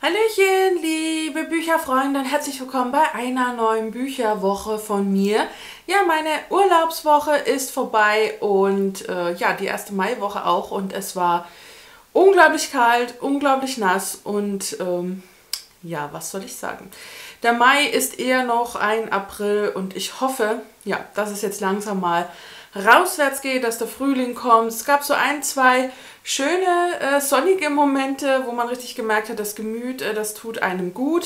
Hallöchen, liebe Bücherfreunde und herzlich willkommen bei einer neuen Bücherwoche von mir. Ja, meine Urlaubswoche ist vorbei und ja, die erste Maiwoche auch und es war unglaublich kalt, unglaublich nass und ja, was soll ich sagen? Der Mai ist eher noch ein April und ich hoffe, ja, dass es jetzt langsam mal rauswärts geht, dass der Frühling kommt. Es gab so ein, zwei schöne sonnige Momente, wo man richtig gemerkt hat, das Gemüt, das tut einem gut.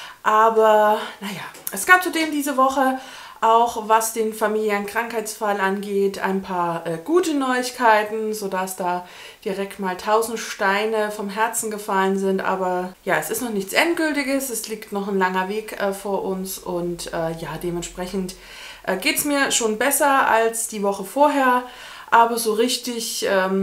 Aber naja, es gab zudem diese Woche auch, was den familiären Krankheitsfall angeht, ein paar gute Neuigkeiten, sodass da direkt mal 1000 Steine vom Herzen gefallen sind. Aber ja, es ist noch nichts Endgültiges, es liegt noch ein langer Weg vor uns und ja, dementsprechend geht es mir schon besser als die Woche vorher, aber so richtig,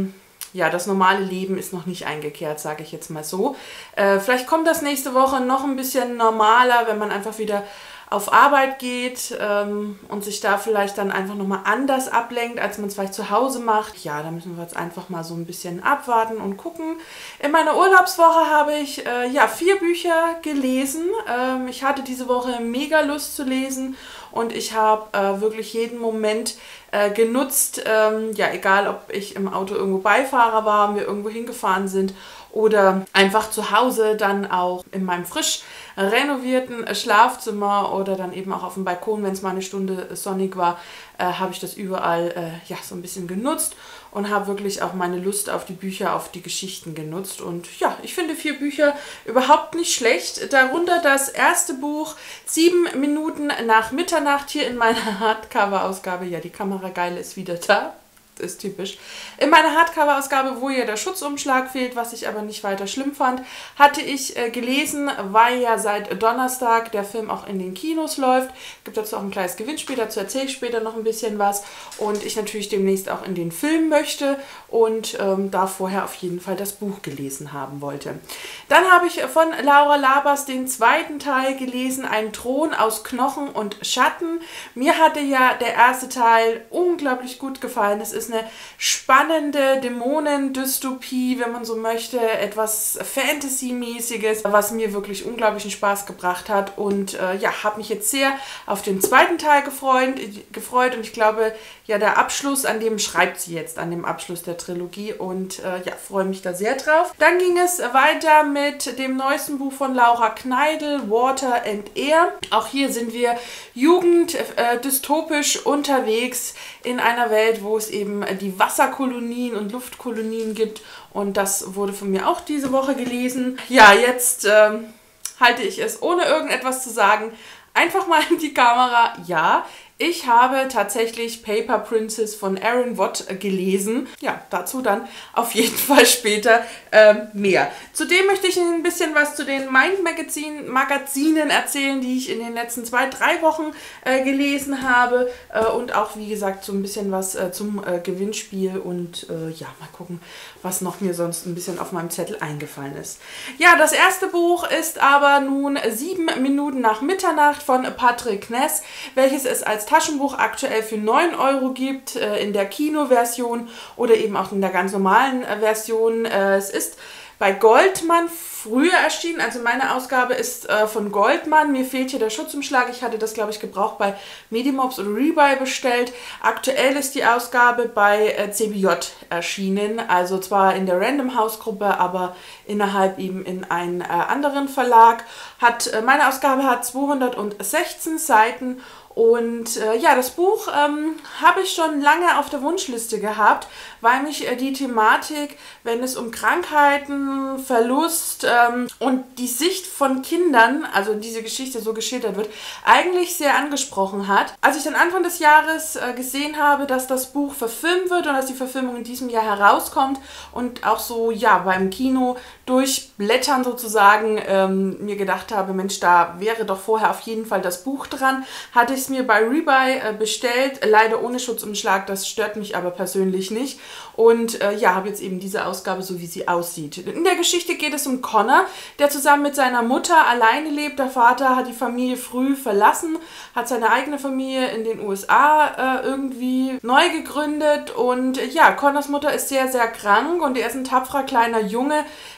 ja, das normale Leben ist noch nicht eingekehrt, sage ich jetzt mal so. Vielleicht kommt das nächste Woche noch ein bisschen normaler, wenn man einfach wieder auf Arbeit geht und sich da vielleicht dann einfach nochmal anders ablenkt, als man es vielleicht zu Hause macht. Ja, da müssen wir jetzt einfach mal so ein bisschen abwarten und gucken. In meiner Urlaubswoche habe ich ja 4 Bücher gelesen. Ich hatte diese Woche mega Lust zu lesen und ich habe wirklich jeden Moment genutzt. Ja, egal ob ich im Auto irgendwo Beifahrer war, wir irgendwo hingefahren sind oder einfach zu Hause dann auch in meinem frisch renovierten Schlafzimmer oder dann eben auch auf dem Balkon, wenn es mal eine Stunde sonnig war, habe ich das überall ja, so ein bisschen genutzt und habe wirklich auch meine Lust auf die Bücher, auf die Geschichten genutzt. Und ja, ich finde 4 Bücher überhaupt nicht schlecht. Darunter das erste Buch 7 Minuten nach Mitternacht hier in meiner Hardcover-Ausgabe. Ja, die Kamerageile ist wieder da. Ist typisch. In meiner Hardcover-Ausgabe, wo ja der Schutzumschlag fehlt, was ich aber nicht weiter schlimm fand, hatte ich gelesen, weil ja seit Donnerstag der Film auch in den Kinos läuft. Gibt dazu auch ein kleines Gewinnspiel, dazu erzähle ich später noch ein bisschen was. Und ich natürlich demnächst auch in den Film möchte und da vorher auf jeden Fall das Buch gelesen haben wollte. Dann habe ich von Laura Labers den zweiten Teil gelesen, Ein Thron aus Knochen und Schatten. Mir hatte ja der erste Teil unglaublich gut gefallen. Es ist eine spannende Dämonen-Dystopie, wenn man so möchte, etwas Fantasy-mäßiges, was mir wirklich unglaublichen Spaß gebracht hat und ja, habe mich jetzt sehr auf den zweiten Teil gefreut und ich glaube, ja, der Abschluss, an dem schreibt sie jetzt, an dem Abschluss der Trilogie und ja, freue mich da sehr drauf. Dann ging es weiter mit dem neuesten Buch von Laura Kneidl, Water and Air. Auch hier sind wir jugenddystopisch unterwegs in einer Welt, wo es eben die Wasserkolonien und Luftkolonien gibt und das wurde von mir auch diese Woche gelesen. Ja, jetzt halte ich es, ohne irgendetwas zu sagen, einfach mal in die Kamera. Ja, ich habe tatsächlich Paper Princess von Aaron Watt gelesen. Ja, dazu dann auf jeden Fall später mehr. Zudem möchte ich Ihnen ein bisschen was zu den Mind-Magazinen erzählen, die ich in den letzten 2-3 Wochen gelesen habe. Und auch, wie gesagt, so ein bisschen was zum Gewinnspiel. Und ja, mal gucken, was noch mir sonst ein bisschen auf meinem Zettel eingefallen ist. Ja, das erste Buch ist aber nun 7 Minuten nach Mitternacht von Patrick Ness, welches es als Taschenbuch aktuell für 9 € gibt, in der Kinoversion oder eben auch in der ganz normalen Version. Es ist bei Goldmann früher erschienen, also meine Ausgabe ist von Goldmann. Mir fehlt hier der Schutzumschlag. Ich hatte das, glaube ich, gebraucht bei Medimobs oder Rebuy bestellt. Aktuell ist die Ausgabe bei CBJ erschienen, also zwar in der Random House Gruppe, aber innerhalb eben in einem anderen Verlag. Meine Ausgabe hat 216 Seiten. Und ja, das Buch habe ich schon lange auf der Wunschliste gehabt, weil mich die Thematik, wenn es um Krankheiten, Verlust und die Sicht von Kindern, also diese Geschichte so geschildert wird, eigentlich sehr angesprochen hat. Als ich dann Anfang des Jahres gesehen habe, dass das Buch verfilmt wird und dass die Verfilmung in diesem Jahr herauskommt und auch so, ja, beim Kino durchblättern sozusagen, mir gedacht habe, Mensch, da wäre doch vorher auf jeden Fall das Buch dran, hatte ich es mir bei Rebuy bestellt, leider ohne Schutzumschlag, das stört mich aber persönlich nicht. Und ja, habe jetzt eben diese Ausgabe, so wie sie aussieht. In der Geschichte geht es um Connor, der zusammen mit seiner Mutter alleine lebt. Der Vater hat die Familie früh verlassen, hat seine eigene Familie in den USA irgendwie neu gegründet. Und ja, Connors Mutter ist sehr, sehr krank und er ist ein tapferer kleiner Junge,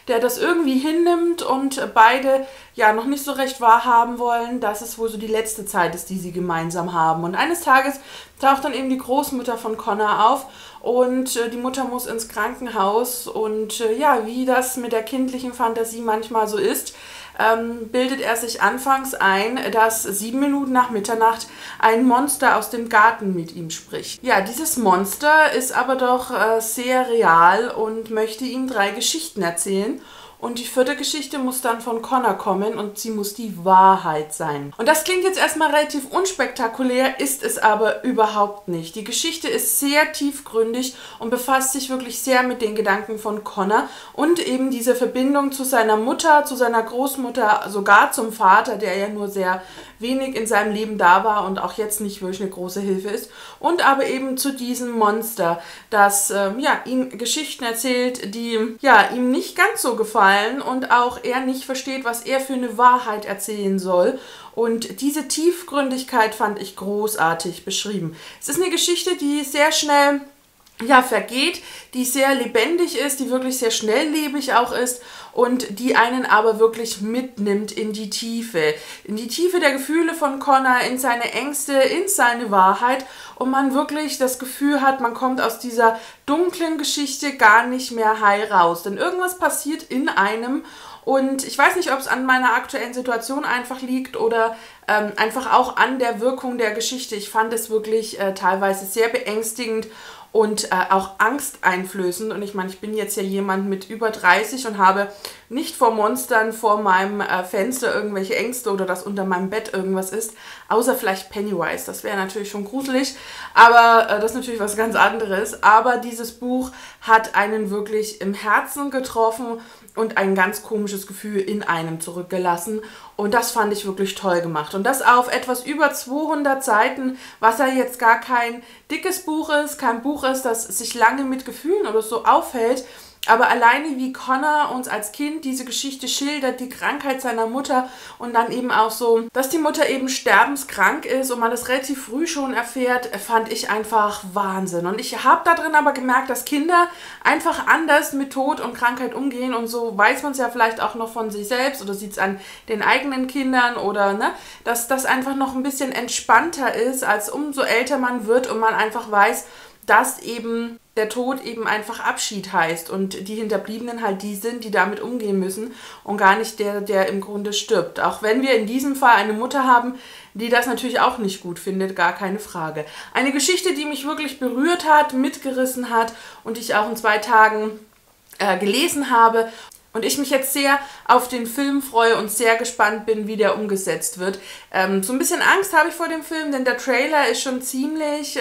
der das irgendwie hinnimmt und beide ja noch nicht so recht wahrhaben wollen, dass es wohl so die letzte Zeit ist, die sie gemeinsam haben. Und eines Tages taucht dann eben die Großmutter von Connor auf und die Mutter muss ins Krankenhaus und ja, wie das mit der kindlichen Fantasie manchmal so ist, bildet er sich anfangs ein, dass 7 Minuten nach Mitternacht ein Monster aus dem Garten mit ihm spricht. Ja, dieses Monster ist aber doch sehr real und möchte ihm 3 Geschichten erzählen. Und die 4. Geschichte muss dann von Connor kommen und sie muss die Wahrheit sein. Und das klingt jetzt erstmal relativ unspektakulär, ist es aber überhaupt nicht. Die Geschichte ist sehr tiefgründig und befasst sich wirklich sehr mit den Gedanken von Connor und eben diese Verbindung zu seiner Mutter, zu seiner Großmutter, sogar zum Vater, der ja nur sehr wenig in seinem Leben da war und auch jetzt nicht wirklich eine große Hilfe ist. Und aber eben zu diesem Monster, das ja, ihm Geschichten erzählt, die ja, ihm nicht ganz so gefallen und auch er nicht versteht, was er für eine Wahrheit erzählen soll. Und diese Tiefgründigkeit fand ich großartig beschrieben. Es ist eine Geschichte, die sehr schnell ja, vergeht, die sehr lebendig ist, die wirklich sehr schnelllebig auch ist und die einen aber wirklich mitnimmt in die Tiefe der Gefühle von Connor, in seine Ängste, in seine Wahrheit und man wirklich das Gefühl hat, man kommt aus dieser dunklen Geschichte gar nicht mehr heil raus, denn irgendwas passiert in einem. Und ich weiß nicht, ob es an meiner aktuellen Situation einfach liegt oder einfach auch an der Wirkung der Geschichte. Ich fand es wirklich teilweise sehr beängstigend und auch angsteinflößend. Und ich meine, ich bin jetzt ja jemand mit über 30 und habe nicht vor Monstern vor meinem Fenster irgendwelche Ängste oder dass unter meinem Bett irgendwas ist, außer vielleicht Pennywise. Das wäre natürlich schon gruselig, aber das ist natürlich was ganz anderes. Aber dieses Buch hat einen wirklich im Herzen getroffen und ein ganz komisches Gefühl in einem zurückgelassen. Und das fand ich wirklich toll gemacht. Und das auf etwas über 200 Seiten, was ja jetzt gar kein dickes Buch ist, kein Buch ist, das sich lange mit Gefühlen oder so aufhält. Aber alleine wie Connor uns als Kind diese Geschichte schildert, die Krankheit seiner Mutter und dann eben auch so, dass die Mutter eben sterbenskrank ist und man das relativ früh schon erfährt, fand ich einfach Wahnsinn. Und ich habe da drin aber gemerkt, dass Kinder einfach anders mit Tod und Krankheit umgehen und so weiß man es ja vielleicht auch noch von sich selbst oder sieht es an den eigenen Kindern oder ne, dass das einfach noch ein bisschen entspannter ist, als umso älter man wird und man einfach weiß, dass eben der Tod eben einfach Abschied heißt und die Hinterbliebenen halt die sind, die damit umgehen müssen und gar nicht der im Grunde stirbt. Auch wenn wir in diesem Fall eine Mutter haben, die das natürlich auch nicht gut findet, gar keine Frage. Eine Geschichte, die mich wirklich berührt hat, mitgerissen hat und ich auch in 2 Tagen gelesen habe. Und ich mich jetzt sehr auf den Film freue und sehr gespannt bin, wie der umgesetzt wird. So ein bisschen Angst habe ich vor dem Film, denn der Trailer ist schon ziemlich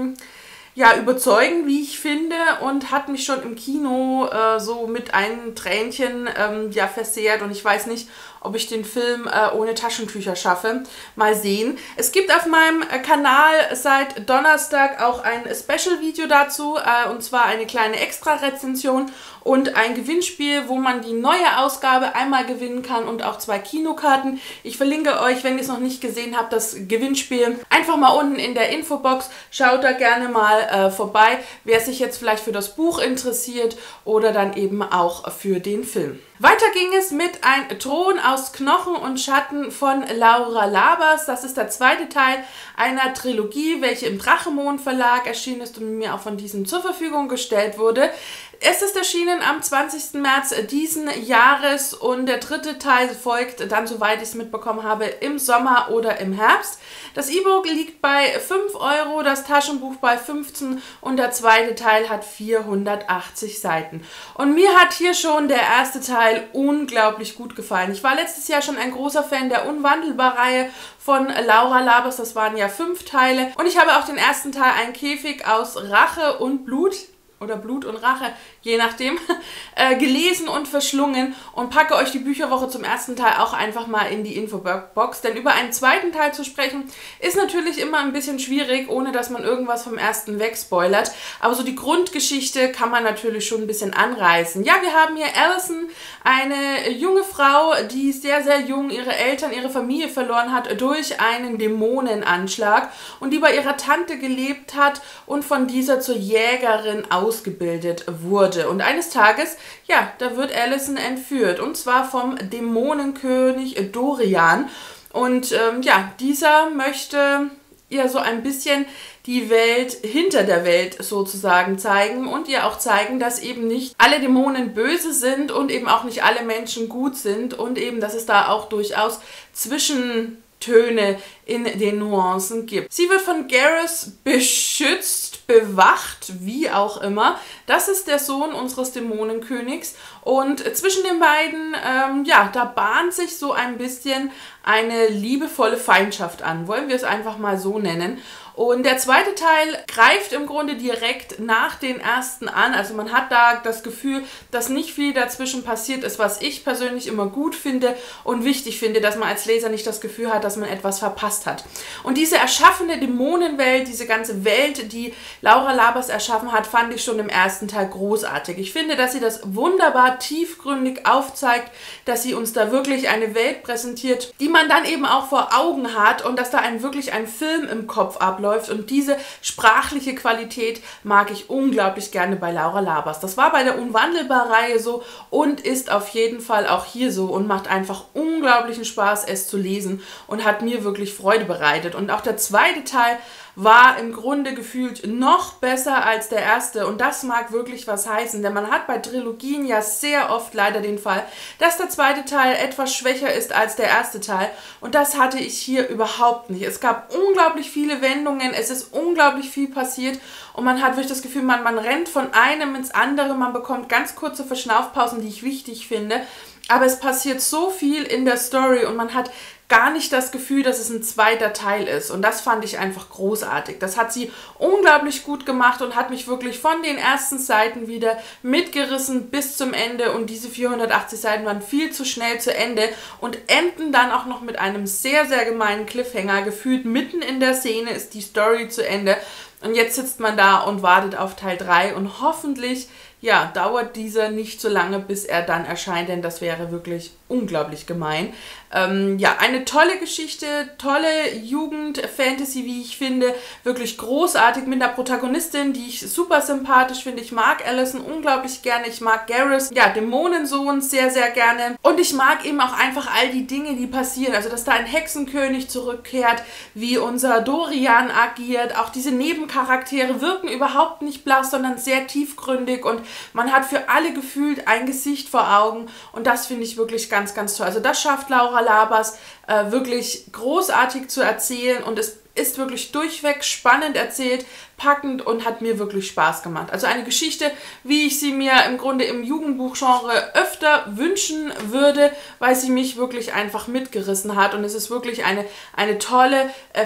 ja, überzeugend, wie ich finde, und hat mich schon im Kino so mit einem Tränchen ja, versehrt. Und ich weiß nicht, ob ich den Film ohne Taschentücher schaffe. Mal sehen. Es gibt auf meinem Kanal seit Donnerstag auch ein Special-Video dazu, und zwar eine kleine Extra-Rezension und ein Gewinnspiel, wo man die neue Ausgabe einmal gewinnen kann und auch 2 Kinokarten. Ich verlinke euch, wenn ihr es noch nicht gesehen habt, das Gewinnspiel einfach mal unten in der Infobox. Schaut da gerne mal vorbei, wer sich jetzt vielleicht für das Buch interessiert oder dann eben auch für den Film. Weiter ging es mit Ein Thron aus Knochen und Schatten von Laura Labers. Das ist der 2. Teil einer Trilogie, welche im Drachemond Verlag erschienen ist und mir auch von diesem zur Verfügung gestellt wurde. Es ist erschienen am 20. März diesen Jahres und der 3. Teil folgt dann, soweit ich es mitbekommen habe, im Sommer oder im Herbst. Das E-Book liegt bei 5 €, das Taschenbuch bei 15 und der 2. Teil hat 480 Seiten. Und mir hat hier schon der 1. Teil unglaublich gut gefallen. Ich war letztes Jahr schon ein großer Fan der Unwandelbar-Reihe von Laura Labers, das waren ja 5 Teile. Und ich habe auch den 1. Teil, Ein Käfig aus Rache und Blut, oder Blut und Rache, je nachdem, gelesen und verschlungen und packe euch die Bücherwoche zum 1. Teil auch einfach mal in die Infobox, denn über einen 2. Teil zu sprechen ist natürlich immer ein bisschen schwierig, ohne dass man irgendwas vom 1. wegspoilert, aber so die Grundgeschichte kann man natürlich schon ein bisschen anreißen. Ja, wir haben hier Alison, eine junge Frau, die sehr, sehr jung ihre Eltern, ihre Familie verloren hat durch einen Dämonenanschlag und die bei ihrer Tante gelebt hat und von dieser zur Jägerin ausgebildet wurde. wurde. Und eines Tages, ja, da wird Alicent entführt. Und zwar vom Dämonenkönig Dorian. Und ja, dieser möchte ihr so ein bisschen die Welt hinter der Welt sozusagen zeigen und ihr auch zeigen, dass eben nicht alle Dämonen böse sind und eben auch nicht alle Menschen gut sind und eben, dass es da auch durchaus Zwischentöne in den Nuancen gibt. Sie wird von Garrus beschützt, bewacht, wie auch immer. Das ist der Sohn unseres Dämonenkönigs und zwischen den beiden, ja, da bahnt sich so ein bisschen eine liebevolle Feindschaft an. Wollen wir es einfach mal so nennen. Und der zweite Teil greift im Grunde direkt nach den ersten an. Also man hat da das Gefühl, dass nicht viel dazwischen passiert ist, was ich persönlich immer gut finde und wichtig finde, dass man als Leser nicht das Gefühl hat, dass man etwas verpasst hat. Und diese erschaffene Dämonenwelt, diese ganze Welt, die Laura Labers erschaffen hat, fand ich schon im ersten Teil großartig. Ich finde, dass sie das wunderbar tiefgründig aufzeigt, dass sie uns da wirklich eine Welt präsentiert, die man dann eben auch vor Augen hat und dass da wirklich ein Film im Kopf abläuft. Und diese sprachliche Qualität mag ich unglaublich gerne bei Laura Labers. Das war bei der Unwandelbar-Reihe so und ist auf jeden Fall auch hier so und macht einfach unglaublichen Spaß, es zu lesen und hat mir wirklich Freude bereitet. Und auch der zweite Teil war im Grunde gefühlt noch besser als der erste und das mag wirklich was heißen, denn man hat bei Trilogien ja sehr oft leider den Fall, dass der zweite Teil etwas schwächer ist als der erste Teil und das hatte ich hier überhaupt nicht. Es gab unglaublich viele Wendungen, es ist unglaublich viel passiert und man hat wirklich das Gefühl, man rennt von einem ins andere, man bekommt ganz kurze Verschnaufpausen, die ich wichtig finde, aber es passiert so viel in der Story und man hat gar nicht das Gefühl, dass es ein zweiter Teil ist. Und das fand ich einfach großartig. Das hat sie unglaublich gut gemacht und hat mich wirklich von den ersten Seiten wieder mitgerissen bis zum Ende. Und diese 480 Seiten waren viel zu schnell zu Ende und enden dann auch noch mit einem sehr, sehr gemeinen Cliffhanger. Gefühlt mitten in der Szene ist die Story zu Ende. Und jetzt sitzt man da und wartet auf Teil 3 und hoffentlich, ja, dauert dieser nicht so lange, bis er dann erscheint, denn das wäre wirklich unglaublich gemein. Ja, eine tolle Geschichte, tolle Jugend-Fantasy, wie ich finde, wirklich großartig mit einer Protagonistin, die ich super sympathisch finde. Ich mag Alicent unglaublich gerne, ich mag Garrus, ja, Dämonensohn sehr, sehr gerne und ich mag eben auch einfach all die Dinge, die passieren, also dass da ein Hexenkönig zurückkehrt, wie unser Dorian agiert, auch diese Nebencharaktere wirken überhaupt nicht blass, sondern sehr tiefgründig und man hat für alle gefühlt ein Gesicht vor Augen und das finde ich wirklich ganz, ganz toll. Also das schafft Laura Labers wirklich großartig zu erzählen und es ist wirklich durchweg spannend erzählt, packend und hat mir wirklich Spaß gemacht. Also eine Geschichte, wie ich sie mir im Grunde im Jugendbuchgenre öfter wünschen würde, weil sie mich wirklich einfach mitgerissen hat und es ist wirklich eine tolle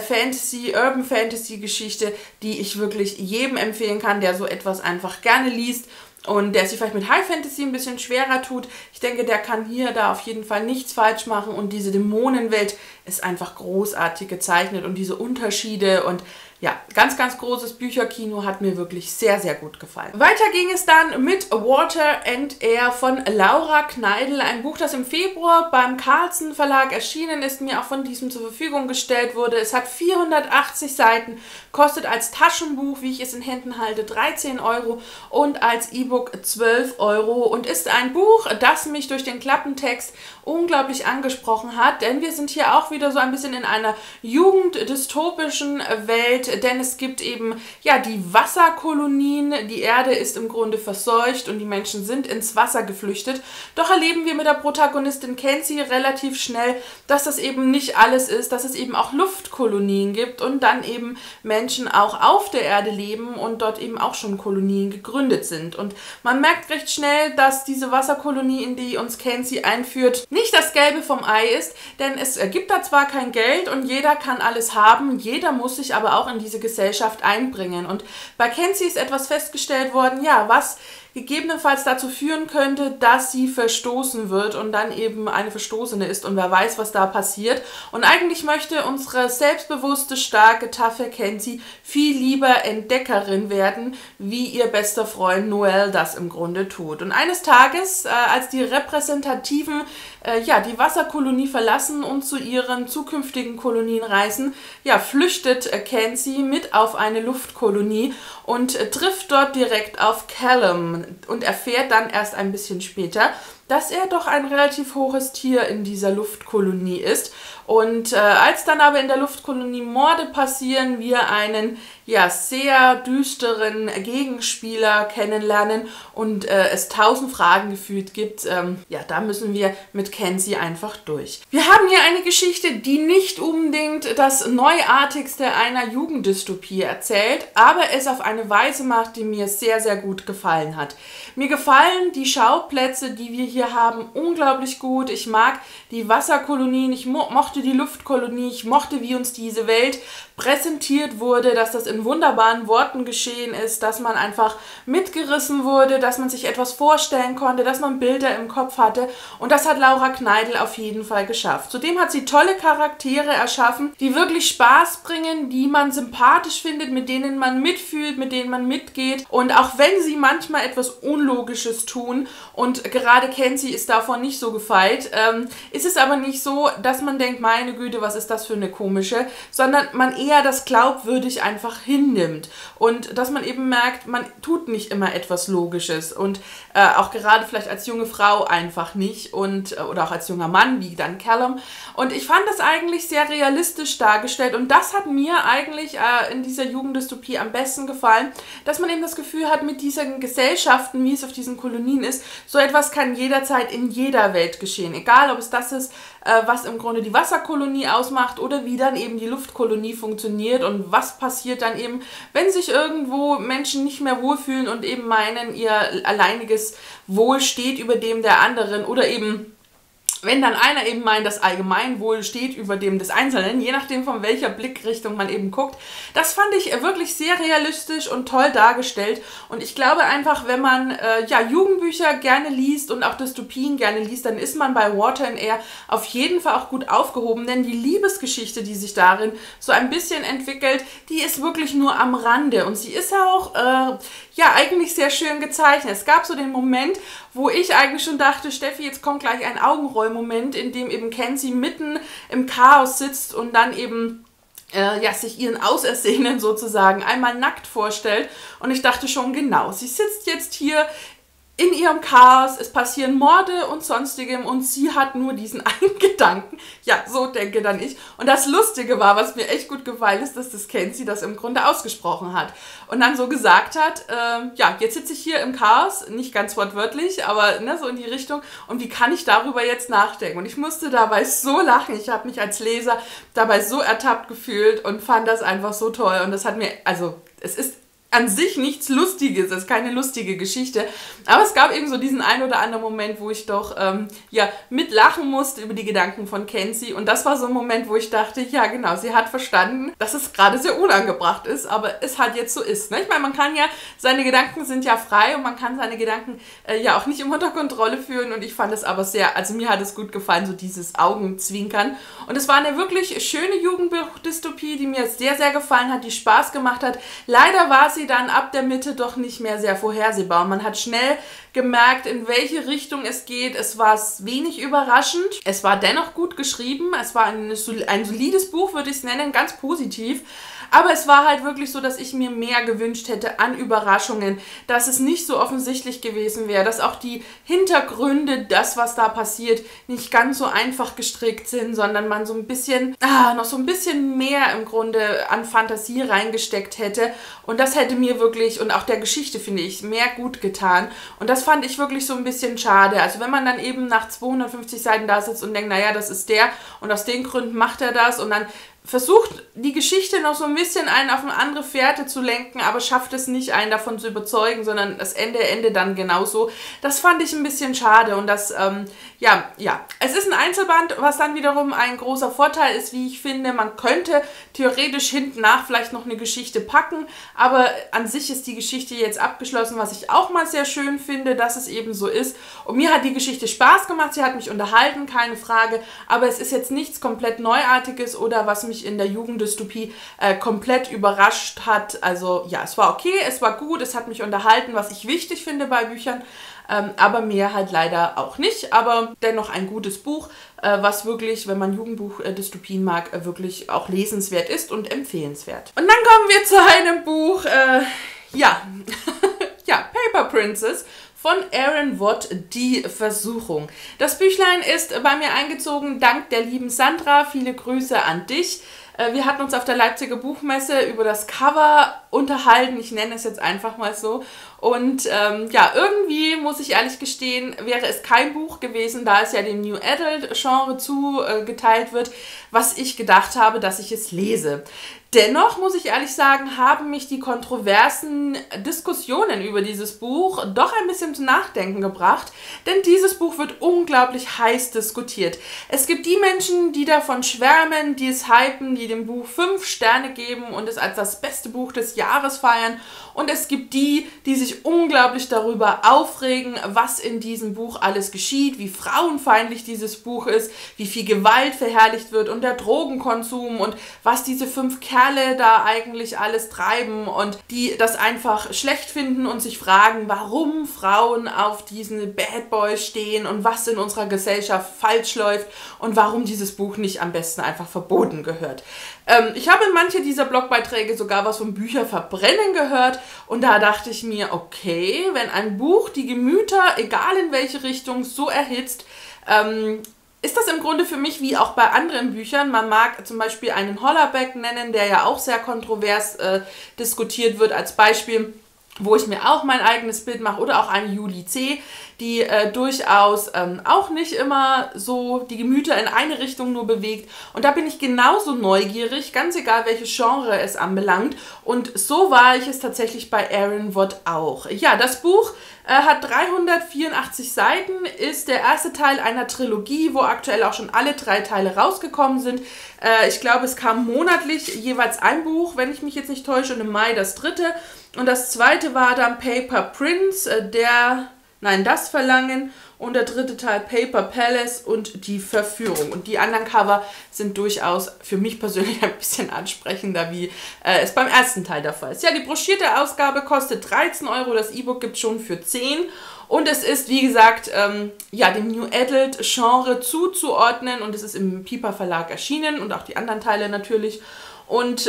Urban Fantasy Geschichte, die ich wirklich jedem empfehlen kann, der so etwas einfach gerne liest und der sich vielleicht mit High Fantasy ein bisschen schwerer tut. Ich denke, der kann hier da auf jeden Fall nichts falsch machen und diese Dämonenwelt ist einfach großartig gezeichnet und diese Unterschiede und ja, ganz, ganz großes Bücherkino, hat mir wirklich sehr, sehr gut gefallen. Weiter ging es dann mit Water and Air von Laura Kneidl, ein Buch, das im Februar beim Carlsen Verlag erschienen ist, mir auch von diesem zur Verfügung gestellt wurde. Es hat 480 Seiten, kostet als Taschenbuch, wie ich es in Händen halte, 13 € und als E-Book 12 € und ist ein Buch, das mich durch den Klappentext unglaublich angesprochen hat, denn wir sind hier auch wieder so ein bisschen in einer jugenddystopischen Welt, denn es gibt eben ja die Wasserkolonien, die Erde ist im Grunde verseucht und die Menschen sind ins Wasser geflüchtet. Doch erleben wir mit der Protagonistin Kenzie relativ schnell, dass das eben nicht alles ist, dass es eben auch Luftkolonien gibt und dann eben Menschen auch auf der Erde leben und dort eben auch schon Kolonien gegründet sind. Und man merkt recht schnell, dass diese Wasserkolonie, in die uns Kenzie einführt, nicht das Gelbe vom Ei ist, denn es gibt da zwar kein Geld und jeder kann alles haben, jeder muss sich aber auch in diese Gesellschaft einbringen. Und bei Kenzie ist etwas festgestellt worden, ja, was gegebenenfalls dazu führen könnte, dass sie verstoßen wird und dann eben eine Verstoßene ist und wer weiß, was da passiert. Und eigentlich möchte unsere selbstbewusste, starke, taffe Kenzie viel lieber Entdeckerin werden, wie ihr bester Freund Noel das im Grunde tut. Und eines Tages, als die Repräsentativen ja, die Wasserkolonie verlassen und zu ihren zukünftigen Kolonien reisen, ja, flüchtet Kenzie mit auf eine Luftkolonie und trifft dort direkt auf Callum. und erfährt dann erst ein bisschen später, dass er doch ein relativ hohes Tier in dieser Luftkolonie ist. Und als dann aber in der Luftkolonie Morde passieren, wir einen ja sehr düsteren Gegenspieler kennenlernen und es 1000 Fragen gefühlt gibt, ja, da müssen wir mit Kenzie einfach durch. Wir haben hier eine Geschichte, die nicht unbedingt das Neuartigste einer Jugenddystopie erzählt, aber es auf eine Weise macht, die mir sehr, sehr gut gefallen hat. Mir gefallen die Schauplätze, die wir hier haben, unglaublich gut. Ich mag die Wasserkolonien, ich mochte die Luftkolonie, ich mochte, wie uns diese Welt präsentiert wurde, dass das in wunderbaren Worten geschehen ist, dass man einfach mitgerissen wurde, dass man sich etwas vorstellen konnte, dass man Bilder im Kopf hatte, und das hat Laura Kneidl auf jeden Fall geschafft. Zudem hat sie tolle Charaktere erschaffen, die wirklich Spaß bringen, die man sympathisch findet, mit denen man mitfühlt, mit denen man mitgeht, und auch wenn sie manchmal etwas Unlogisches tun, und gerade Kenzie ist davon nicht so gefeit, ist es aber nicht so, dass man denkt, meine Güte, was ist das für eine komische, sondern man eher das glaubwürdig einfach hinnimmt und dass man eben merkt, man tut nicht immer etwas Logisches und auch gerade vielleicht als junge Frau einfach nicht und oder auch als junger Mann, wie dann Callum, und ich fand das eigentlich sehr realistisch dargestellt, und das hat mir eigentlich in dieser Jugenddystopie am besten gefallen, dass man eben das Gefühl hat, mit diesen Gesellschaften, wie es auf diesen Kolonien ist, so etwas kann jederzeit in jeder Welt geschehen, egal ob es das ist, was im Grunde die Wasserkolonie ausmacht oder wie dann eben die Luftkolonie funktioniert und was passiert dann eben, wenn sich irgendwo Menschen nicht mehr wohlfühlen und eben meinen, ihr alleiniges Wohl steht über dem der anderen, oder eben wenn dann einer eben meint, das Allgemeinwohl steht über dem des Einzelnen, je nachdem von welcher Blickrichtung man eben guckt. Das fand ich wirklich sehr realistisch und toll dargestellt, und ich glaube einfach, wenn man ja, Jugendbücher gerne liest und auch Dystopien gerne liest, dann ist man bei Water and Air auf jeden Fall auch gut aufgehoben, denn die Liebesgeschichte, die sich darin so ein bisschen entwickelt, die ist wirklich nur am Rande, und sie ist auch ja, eigentlich sehr schön gezeichnet. Es gab so den Moment, wo ich eigentlich schon dachte, Steffi, jetzt kommt gleich ein Augenrollmoment, in dem eben Kenzie mitten im Chaos sitzt und dann eben ja, sich ihren Ausersehenen sozusagen einmal nackt vorstellt. Und ich dachte schon, genau, sie sitzt jetzt hier in ihrem Chaos, es passieren Morde und Sonstigem, und sie hat nur diesen einen Gedanken. Ja, so denke dann ich. Und das Lustige war, was mir echt gut gefallen ist, dass das Kenzie das im Grunde ausgesprochen hat. Und dann so gesagt hat, ja, jetzt sitze ich hier im Chaos, nicht ganz wortwörtlich, aber ne, so in die Richtung. Und wie kann ich darüber jetzt nachdenken? Und ich musste dabei so lachen. Ich habe mich als Leser dabei so ertappt gefühlt und fand das einfach so toll. Und das hat mir, also es ist an sich nichts Lustiges, es ist keine lustige Geschichte, aber es gab eben so diesen ein oder anderen Moment, wo ich doch ja, mitlachen musste über die Gedanken von Kenzie, und das war so ein Moment, wo ich dachte, ja genau, sie hat verstanden, dass es gerade sehr unangebracht ist, aber es halt jetzt so ist. Ne? Ich meine, man kann ja, seine Gedanken sind ja frei und man kann seine Gedanken ja auch nicht immer unter Kontrolle führen, und ich fand es aber sehr, also mir hat es gut gefallen, so dieses Augenzwinkern, und es war eine wirklich schöne Jugendbuchdystopie, die mir sehr, sehr gefallen hat, die Spaß gemacht hat. Leider war sie dann ab der Mitte doch nicht mehr sehr vorhersehbar. Und man hat schnell gemerkt, in welche Richtung es geht. Es war wenig überraschend. Es war dennoch gut geschrieben. Es war ein solides Buch, würde ich es nennen, ganz positiv. Aber es war halt wirklich so, dass ich mir mehr gewünscht hätte an Überraschungen, dass es nicht so offensichtlich gewesen wäre, dass auch die Hintergründe, das, was da passiert, nicht ganz so einfach gestrickt sind, sondern man so ein bisschen, noch so ein bisschen mehr im Grunde an Fantasie reingesteckt hätte. Und das hätte mir wirklich, und auch der Geschichte, finde ich, mehr gut getan. Und das fand ich wirklich so ein bisschen schade. Also wenn man dann eben nach 250 Seiten da sitzt und denkt, naja, das ist der und aus den Gründen macht er das, und dann versucht die Geschichte noch so ein bisschen einen auf eine andere Fährte zu lenken, aber schafft es nicht, einen davon zu überzeugen, sondern das Ende dann genauso. Das fand ich ein bisschen schade, und das, ja, es ist ein Einzelband, was dann wiederum ein großer Vorteil ist, wie ich finde. Man könnte theoretisch hinten nach vielleicht noch eine Geschichte packen, aber an sich ist die Geschichte jetzt abgeschlossen, was ich auch mal sehr schön finde, dass es eben so ist. Und mir hat die Geschichte Spaß gemacht, sie hat mich unterhalten, keine Frage, aber es ist jetzt nichts komplett Neuartiges oder was mich in der Jugenddystopie komplett überrascht hat. Also ja, es war okay, es war gut, es hat mich unterhalten, was ich wichtig finde bei Büchern, aber mehr halt leider auch nicht. Aber dennoch ein gutes Buch, was wirklich, wenn man Jugendbuch-Dystopien mag, wirklich auch lesenswert ist und empfehlenswert. Und dann kommen wir zu einem Buch, ja, ja, Paper Princess von Aaron Watt, Die Versuchung. Das Büchlein ist bei mir eingezogen dank der lieben Sandra. Viele Grüße an dich. Wir hatten uns auf der Leipziger Buchmesse über das Cover unterhalten, ich nenne es jetzt einfach mal so. Und ja, irgendwie, muss ich ehrlich gestehen, wäre es kein Buch gewesen, da es ja dem New Adult Genre zugeteilt wird, was ich gedacht habe, dass ich es lese. Dennoch, muss ich ehrlich sagen, haben mich die kontroversen Diskussionen über dieses Buch doch ein bisschen zum Nachdenken gebracht, denn dieses Buch wird unglaublich heiß diskutiert. Es gibt die Menschen, die davon schwärmen, die es hypen, die dem Buch 5 Sterne geben und es als das beste Buch des Jahres feiern. Und es gibt die, die sich unglaublich darüber aufregen, was in diesem Buch alles geschieht, wie frauenfeindlich dieses Buch ist, wie viel Gewalt verherrlicht wird und der Drogenkonsum und was diese 5 Kerle da eigentlich alles treiben und die das einfach schlecht finden und sich fragen, warum Frauen auf diesen Bad Boys stehen und was in unserer Gesellschaft falsch läuft und warum dieses Buch nicht am besten einfach verboten gehört. Ich habe in manche dieser Blogbeiträge sogar was vom Bücherverbrennen gehört und da dachte ich mir, okay, wenn ein Buch die Gemüter, egal in welche Richtung, so erhitzt, ist das im Grunde für mich wie auch bei anderen Büchern. Man mag zum Beispiel einen Hollerbeck nennen, der ja auch sehr kontrovers diskutiert wird als Beispiel, wo ich mir auch mein eigenes Bild mache, oder auch eine Julie C., die durchaus auch nicht immer so die Gemüter in eine Richtung nur bewegt. Und da bin ich genauso neugierig, ganz egal welches Genre es anbelangt. Und so war ich es tatsächlich bei Aaron Watt auch. Ja, das Buch hat 384 Seiten, ist der erste Teil einer Trilogie, wo aktuell auch schon alle 3 Teile rausgekommen sind. Ich glaube, es kam monatlich jeweils ein Buch, wenn ich mich jetzt nicht täusche, und im Mai das 3. Und das 2. war dann Paper Prince, das Verlangen, und der 3. Teil Paper Palace und die Verführung. Und die anderen Cover sind durchaus für mich persönlich ein bisschen ansprechender, wie es beim ersten Teil der Fall ist. Ja, die broschierte Ausgabe kostet 13 €, das E-Book gibt es schon für 10 €. Und es ist, wie gesagt, ja, dem New Adult Genre zuzuordnen und es ist im Piper Verlag erschienen und auch die anderen Teile natürlich. Und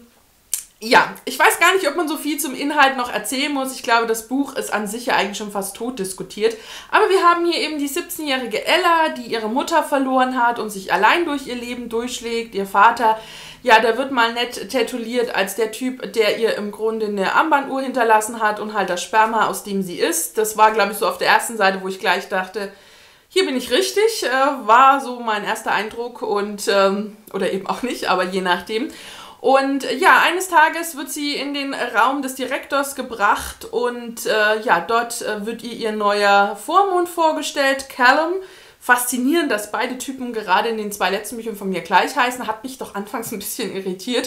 ja, ich weiß gar nicht, ob man so viel zum Inhalt noch erzählen muss. Ich glaube, das Buch ist an sich ja eigentlich schon fast tot diskutiert. Aber wir haben hier eben die 17-jährige Ella, die ihre Mutter verloren hat und sich allein durch ihr Leben durchschlägt. Ihr Vater, ja, der wird mal nett tituliert als der Typ, der ihr im Grunde eine Armbanduhr hinterlassen hat und halt das Sperma, aus dem sie ist. Das war, glaube ich, so auf der ersten Seite, wo ich gleich dachte, hier bin ich richtig, war so mein erster Eindruck und, oder eben auch nicht, aber je nachdem. Und ja, eines Tages wird sie in den Raum des Direktors gebracht und ja, dort wird ihr neuer Vormund vorgestellt, Callum. Faszinierend, dass beide Typen gerade in den 2 letzten Büchern von mir gleich heißen, hat mich doch anfangs ein bisschen irritiert.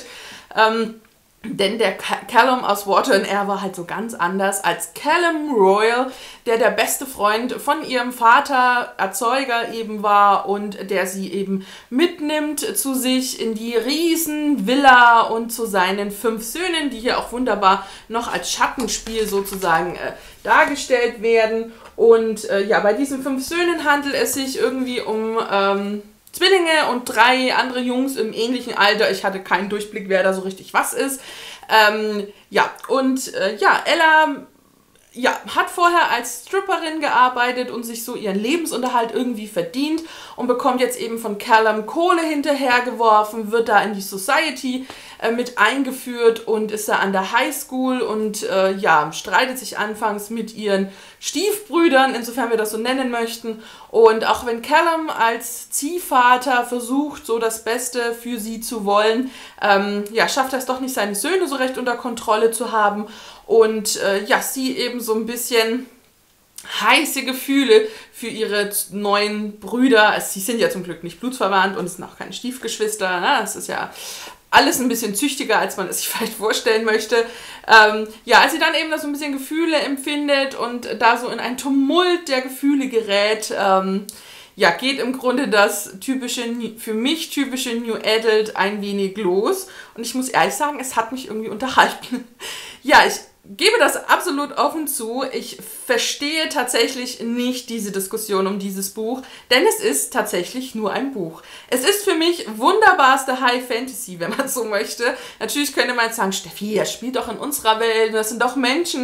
Denn der Callum aus Water and Air war halt so ganz anders als Callum Royal, der beste Freund von ihrem Vater, Erzeuger eben war und der sie eben mitnimmt zu sich in die Riesenvilla und zu seinen 5 Söhnen, die hier auch wunderbar noch als Schattenspiel sozusagen dargestellt werden. Und ja, bei diesen 5 Söhnen handelt es sich irgendwie um Zwillinge und 3 andere Jungs im ähnlichen Alter. Ich hatte keinen Durchblick, wer da so richtig was ist. Ja, und ja, Ella ja, hat vorher als Stripperin gearbeitet und sich so ihren Lebensunterhalt irgendwie verdient und bekommt jetzt eben von Callum Kohle hinterhergeworfen, wird da in die Society mit eingeführt und ist da an der Highschool und ja, streitet sich anfangs mit ihren Stiefbrüdern, insofern wir das so nennen möchten. Und auch wenn Callum als Ziehvater versucht, so das Beste für sie zu wollen, ja, schafft er es doch nicht, seine Söhne so recht unter Kontrolle zu haben. Und ja, sie eben so ein bisschen heiße Gefühle für ihre neuen Brüder. Also, sie sind ja zum Glück nicht blutsverwandt und es sind auch keine Stiefgeschwister. Ne? Das ist ja alles ein bisschen züchtiger, als man es sich vielleicht vorstellen möchte. Ja, als sie dann eben da so ein bisschen Gefühle empfindet und da so in ein Tumult der Gefühle gerät, ja, geht im Grunde das für mich typische New Adult ein wenig los. Und ich muss ehrlich sagen, es hat mich irgendwie unterhalten. Ja, ich gebe das absolut offen zu. Ich verstehe tatsächlich nicht diese Diskussion um dieses Buch, denn es ist tatsächlich nur ein Buch. Es ist für mich wunderbarste High Fantasy, wenn man so möchte. Natürlich könnte man jetzt sagen, Steffi, das spielt doch in unserer Welt, das sind doch Menschen.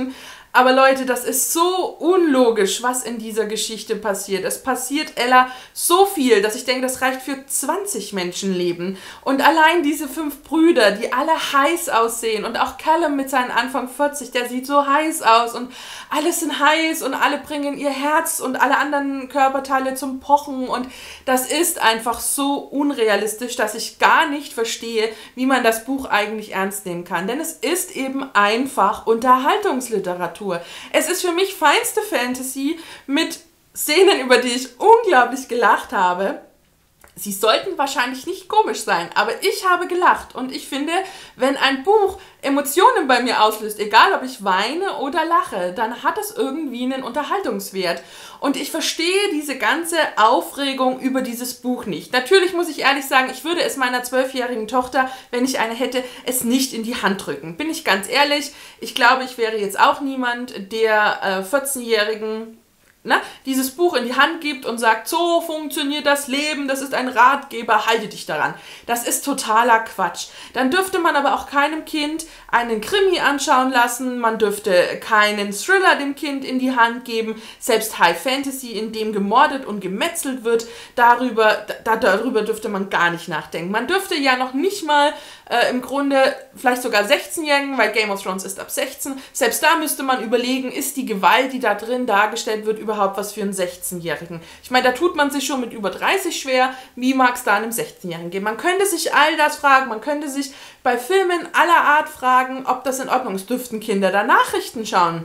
Aber Leute, das ist so unlogisch, was in dieser Geschichte passiert. Es passiert Ella so viel, dass ich denke, das reicht für 20 Menschenleben. Und allein diese 5 Brüder, die alle heiß aussehen und auch Callum mit seinen Anfang 40, der sieht so heiß aus und alle sind heiß und alle bringen ihr Herz und alle anderen Körperteile zum Pochen und das ist einfach so unrealistisch, dass ich gar nicht verstehe, wie man das Buch eigentlich ernst nehmen kann. Denn es ist eben einfach Unterhaltungsliteratur. Es ist für mich feinste Fantasy mit Szenen, über die ich unglaublich gelacht habe. Sie sollten wahrscheinlich nicht komisch sein, aber ich habe gelacht und ich finde, wenn ein Buch Emotionen bei mir auslöst, egal ob ich weine oder lache, dann hat es irgendwie einen Unterhaltungswert. Und ich verstehe diese ganze Aufregung über dieses Buch nicht. Natürlich muss ich ehrlich sagen, ich würde es meiner 12-jährigen Tochter, wenn ich eine hätte, es nicht in die Hand drücken. Bin ich ganz ehrlich, ich glaube, ich wäre jetzt auch niemand, der 14-jährigen dieses Buch in die Hand gibt und sagt, so funktioniert das Leben, das ist ein Ratgeber, halte dich daran. Das ist totaler Quatsch. Dann dürfte man aber auch keinem Kind einen Krimi anschauen lassen, man dürfte keinen Thriller dem Kind in die Hand geben, selbst High Fantasy, in dem gemordet und gemetzelt wird, darüber dürfte man gar nicht nachdenken. Man dürfte ja noch nicht mal im Grunde vielleicht sogar 16-Jährigen, weil Game of Thrones ist ab 16, selbst da müsste man überlegen, ist die Gewalt, die da drin dargestellt wird, überhaupt was für einen 16-Jährigen. Ich meine, da tut man sich schon mit über 30 schwer, wie mag es da einem 16-Jährigen gehen? Man könnte sich all das fragen, man könnte sich bei Filmen aller Art fragen, ob das in Ordnung ist. Dürften Kinder da Nachrichten schauen?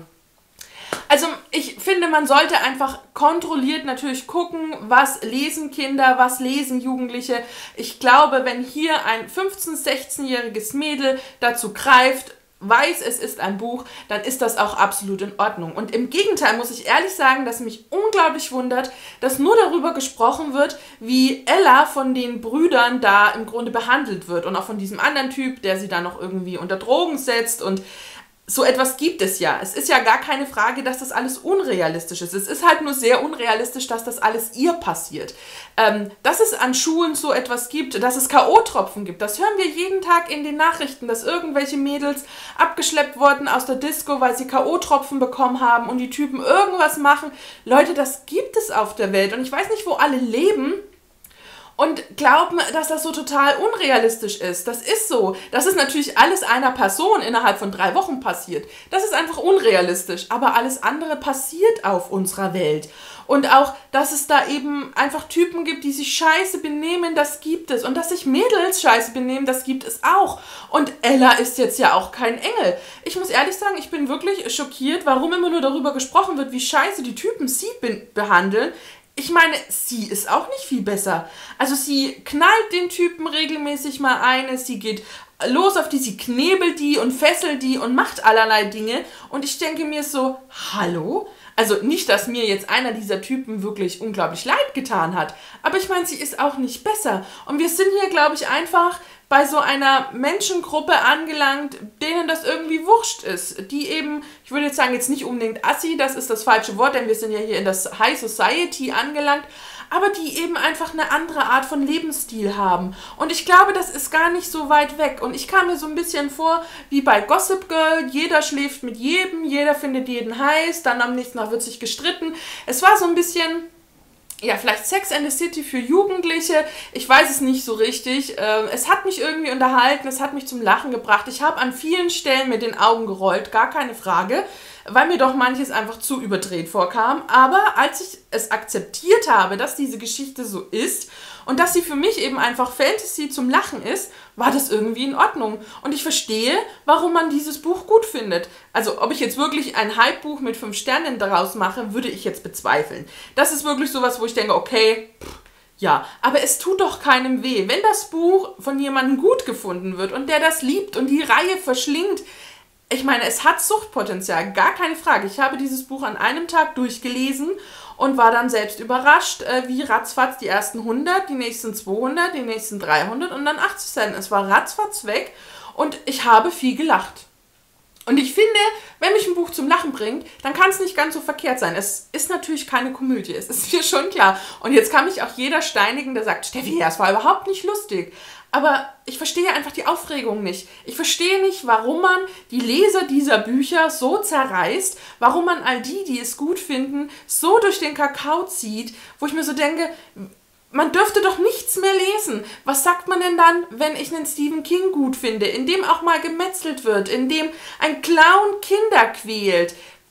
Also ich finde, man sollte einfach kontrolliert natürlich gucken, was lesen Kinder, was lesen Jugendliche. Ich glaube, wenn hier ein 15-, 16-jähriges Mädel dazu greift, weiß, es ist ein Buch, dann ist das auch absolut in Ordnung. Und im Gegenteil muss ich ehrlich sagen, dass mich unglaublich wundert, dass nur darüber gesprochen wird, wie Ella von den Brüdern da im Grunde behandelt wird und auch von diesem anderen Typ, der sie da noch irgendwie unter Drogen setzt und so etwas gibt es ja. Es ist ja gar keine Frage, dass das alles unrealistisch ist. Es ist halt nur sehr unrealistisch, dass das alles ihr passiert. Dass es an Schulen so etwas gibt, dass es K.O.-Tropfen gibt, das hören wir jeden Tag in den Nachrichten, dass irgendwelche Mädels abgeschleppt wurden aus der Disco, weil sie K.O.-Tropfen bekommen haben und die Typen irgendwas machen. Leute, das gibt es auf der Welt und ich weiß nicht, wo alle leben und glauben, dass das so total unrealistisch ist. Das ist so. Das ist natürlich alles einer Person innerhalb von 3 Wochen passiert. Das ist einfach unrealistisch. Aber alles andere passiert auf unserer Welt. Und auch, dass es da eben einfach Typen gibt, die sich scheiße benehmen, das gibt es. Und dass sich Mädels scheiße benehmen, das gibt es auch. Und Ella ist jetzt ja auch kein Engel. Ich muss ehrlich sagen, ich bin wirklich schockiert, warum immer nur darüber gesprochen wird, wie scheiße die Typen sie behandeln. Ich meine, sie ist auch nicht viel besser. Also sie knallt den Typen regelmäßig mal eine, sie geht los auf die, sie knebelt die und fesselt die und macht allerlei Dinge. Und ich denke mir so, hallo? Also nicht, dass mir jetzt einer dieser Typen wirklich unglaublich leid getan hat, aber ich meine, sie ist auch nicht besser. Und wir sind hier, glaube ich, einfach bei so einer Menschengruppe angelangt, denen das irgendwie wurscht ist. Die eben, ich würde jetzt sagen, jetzt nicht unbedingt assi, das ist das falsche Wort, denn wir sind ja hier in das High Society angelangt, aber die eben einfach eine andere Art von Lebensstil haben. Und ich glaube, das ist gar nicht so weit weg. Und ich kam mir so ein bisschen vor, wie bei Gossip Girl, jeder schläft mit jedem, jeder findet jeden heiß, dann am nächsten Tag wird sich gestritten. Es war so ein bisschen, ja, vielleicht Sex and the City für Jugendliche, ich weiß es nicht so richtig. Es hat mich irgendwie unterhalten, es hat mich zum Lachen gebracht. Ich habe an vielen Stellen mit den Augen gerollt, gar keine Frage, weil mir doch manches einfach zu überdreht vorkam. Aber als ich es akzeptiert habe, dass diese Geschichte so ist und dass sie für mich eben einfach Fantasy zum Lachen ist, war das irgendwie in Ordnung. Und ich verstehe, warum man dieses Buch gut findet. Also ob ich jetzt wirklich ein Hype-Buch mit 5 Sternen daraus mache, würde ich jetzt bezweifeln. Das ist wirklich sowas, wo ich denke, okay, ja, aber es tut doch keinem weh. Wenn das Buch von jemandem gut gefunden wird und der das liebt und die Reihe verschlingt, ich meine, es hat Suchtpotenzial, gar keine Frage. Ich habe dieses Buch an einem Tag durchgelesen und war dann selbst überrascht, wie ratzfatz die ersten 100, die nächsten 200, die nächsten 300 und dann 80 Cent. Es war ratzfatz weg und ich habe viel gelacht. Und ich finde, wenn mich ein Buch zum Lachen bringt, dann kann es nicht ganz so verkehrt sein. Es ist natürlich keine Komödie, es ist mir schon klar. Und jetzt kann mich auch jeder steinigen, der sagt, Steffi, das war überhaupt nicht lustig. Aber ich verstehe einfach die Aufregung nicht. Ich verstehe nicht, warum man die Leser dieser Bücher so zerreißt, warum man all die, die es gut finden, so durch den Kakao zieht, wo ich mir so denke, man dürfte doch nichts mehr lesen. Was sagt man denn dann, wenn ich einen Stephen King gut finde, in dem auch mal gemetzelt wird, in dem ein Clown Kinder quält?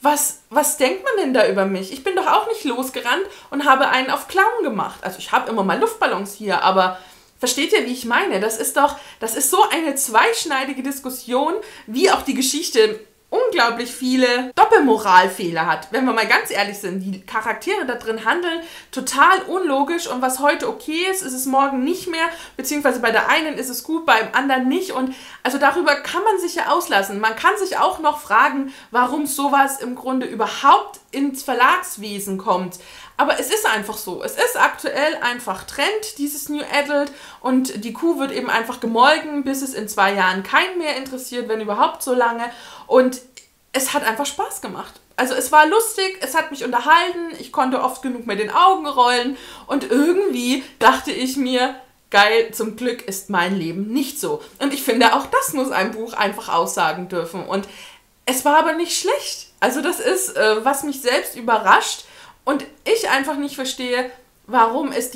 Was denkt man denn da über mich? Ich bin doch auch nicht losgerannt und habe einen auf Clown gemacht. Also ich habe immer mal Luftballons hier, aber versteht ihr, wie ich meine? Das ist so eine zweischneidige Diskussion, wie auch die Geschichte unglaublich viele Doppelmoralfehler hat. Wenn wir mal ganz ehrlich sind, die Charaktere da drin handeln total unlogisch und was heute okay ist, ist es morgen nicht mehr, beziehungsweise bei der einen ist es gut, beim anderen nicht und also darüber kann man sich ja auslassen. Man kann sich auch noch fragen, warum sowas im Grunde überhaupt ins Verlagswesen kommt. Aber es ist einfach so. Es ist aktuell einfach Trend, dieses New Adult und die Kuh wird eben einfach gemolken, bis es in 2 Jahren keinen mehr interessiert, wenn überhaupt so lange. Und es hat einfach Spaß gemacht. Also es war lustig, es hat mich unterhalten, ich konnte oft genug mit den Augen rollen und irgendwie dachte ich mir, geil, zum Glück ist mein Leben nicht so. Und ich finde, auch das muss ein Buch einfach aussagen dürfen. Und es war aber nicht schlecht. Also das ist, was mich selbst überrascht. Und ich einfach nicht verstehe, warum es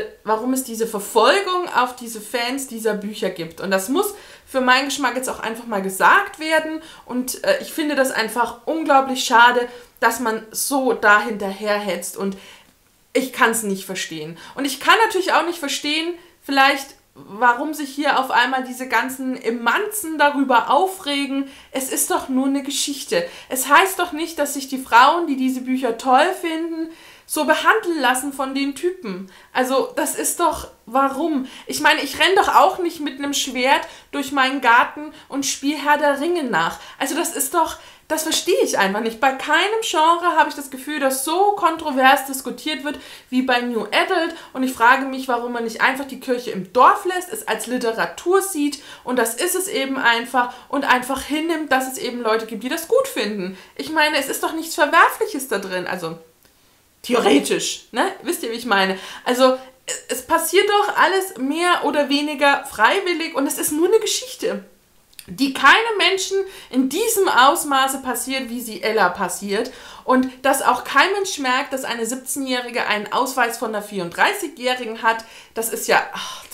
diese Verfolgung auf diese Fans dieser Bücher gibt. Und das muss für meinen Geschmack jetzt auch einfach mal gesagt werden. Und ich finde das einfach unglaublich schade, dass man so da hinterherhetzt. Und ich kann es nicht verstehen. Und ich kann natürlich auch nicht verstehen, vielleicht, warum sich hier auf einmal diese ganzen Emanzen darüber aufregen. Es ist doch nur eine Geschichte. Es heißt doch nicht, dass sich die Frauen, die diese Bücher toll finden, so behandeln lassen von den Typen. Also das ist doch, warum? Ich meine, ich renne doch auch nicht mit einem Schwert durch meinen Garten und spiele Herr der Ringe nach. Also das ist doch, das verstehe ich einfach nicht. Bei keinem Genre habe ich das Gefühl, dass so kontrovers diskutiert wird wie bei New Adult. Und ich frage mich, warum man nicht einfach die Kirche im Dorf lässt, es als Literatur sieht. Und das ist es eben einfach. Und einfach hinnimmt, dass es eben Leute gibt, die das gut finden. Ich meine, es ist doch nichts Verwerfliches da drin. Also theoretisch, ne? Wisst ihr, wie ich meine? Also es passiert doch alles mehr oder weniger freiwillig. Und es ist nur eine Geschichte, die keinem Menschen in diesem Ausmaße passiert, wie sie Ella passiert. Und dass auch kein Mensch merkt, dass eine 17-Jährige einen Ausweis von einer 34-Jährigen hat, das ist ja...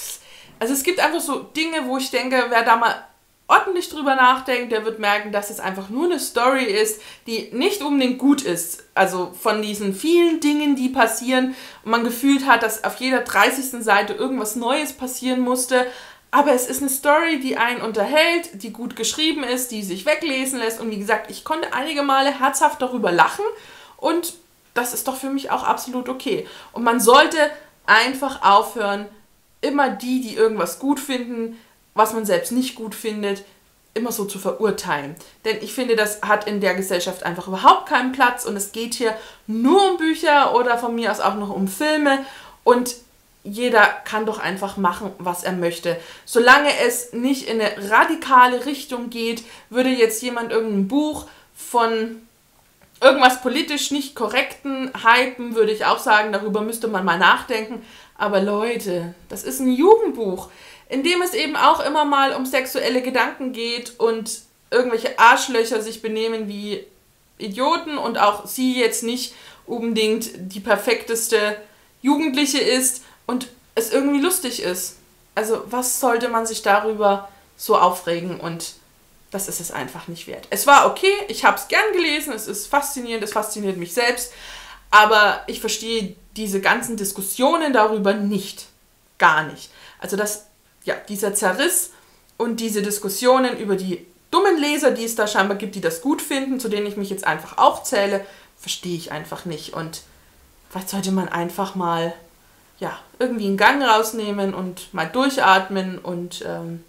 also es gibt einfach so Dinge, wo ich denke, wer da mal ordentlich drüber nachdenkt, der wird merken, dass es einfach nur eine Story ist, die nicht unbedingt gut ist. Also von diesen vielen Dingen, die passieren und man gefühlt hat, dass auf jeder 30. Seite irgendwas Neues passieren musste. Aber es ist eine Story, die einen unterhält, die gut geschrieben ist, die sich weglesen lässt. Und wie gesagt, ich konnte einige Male herzhaft darüber lachen. Und das ist doch für mich auch absolut okay. Und man sollte einfach aufhören, immer die irgendwas gut finden, was man selbst nicht gut findet, immer so zu verurteilen. Denn ich finde, das hat in der Gesellschaft einfach überhaupt keinen Platz. Und es geht hier nur um Bücher oder von mir aus auch noch um Filme. Und jeder kann doch einfach machen, was er möchte. Solange es nicht in eine radikale Richtung geht, würde jetzt jemand irgendein Buch von irgendwas politisch nicht Korrekten hypen, würde ich auch sagen, darüber müsste man mal nachdenken. Aber Leute, das ist ein Jugendbuch, in dem es eben auch immer mal um sexuelle Gedanken geht und irgendwelche Arschlöcher sich benehmen wie Idioten und auch sie jetzt nicht unbedingt die perfekteste Jugendliche ist und es irgendwie lustig ist. Also was sollte man sich darüber so aufregen? Und das ist es einfach nicht wert. Es war okay, ich habe es gern gelesen, es ist faszinierend, es fasziniert mich selbst, aber ich verstehe diese ganzen Diskussionen darüber nicht. Gar nicht. Also dieser Zerriss und diese Diskussionen über die dummen Leser, die es da scheinbar gibt, die das gut finden, zu denen ich mich jetzt einfach auch zähle, verstehe ich einfach nicht. Und vielleicht sollte man einfach mal irgendwie einen Gang rausnehmen und mal durchatmen und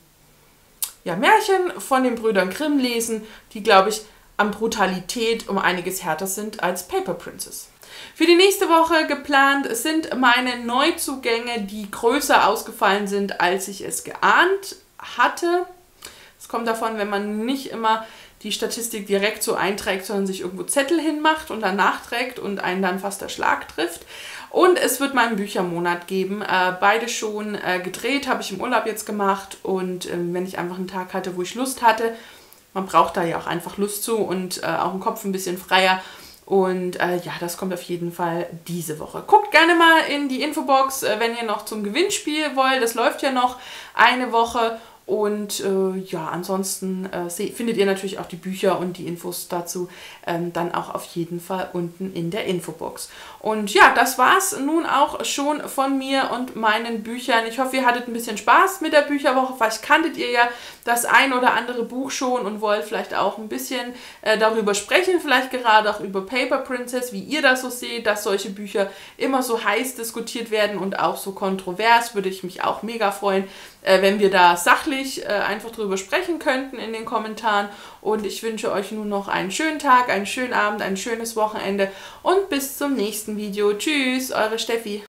Märchen von den Brüdern Grimm lesen, die, glaube ich, an Brutalität um einiges härter sind als Paper Princess. Für die nächste Woche geplant sind meine Neuzugänge, die größer ausgefallen sind, als ich es geahnt hatte. Es kommt davon, wenn man nicht immer die Statistik direkt so einträgt, sondern sich irgendwo Zettel hinmacht und dann nachträgt und einen dann fast der Schlag trifft. Und es wird mal einen Büchermonat geben. Beide schon gedreht, habe ich im Urlaub jetzt gemacht. Und wenn ich einfach einen Tag hatte, wo ich Lust hatte, man braucht da ja auch einfach Lust zu und auch im Kopf ein bisschen freier. Und ja, das kommt auf jeden Fall diese Woche. Guckt gerne mal in die Infobox, wenn ihr noch zum Gewinnspiel wollt. Das läuft ja noch eine Woche. Und ja, ansonsten findet ihr natürlich auch die Bücher und die Infos dazu dann auch auf jeden Fall unten in der Infobox. Und ja, das war's nun auch schon von mir und meinen Büchern. Ich hoffe, ihr hattet ein bisschen Spaß mit der Bücherwoche. Vielleicht kanntet ihr ja das ein oder andere Buch schon und wollt vielleicht auch ein bisschen darüber sprechen. Vielleicht gerade auch über Paper Princess, wie ihr das so seht, dass solche Bücher immer so heiß diskutiert werden und auch so kontrovers. Würde ich mich auch mega freuen, wenn wir da sachlich einfach drüber sprechen könnten in den Kommentaren. Und ich wünsche euch nun noch einen schönen Tag, einen schönen Abend, ein schönes Wochenende und bis zum nächsten Video. Tschüss, eure Steffi.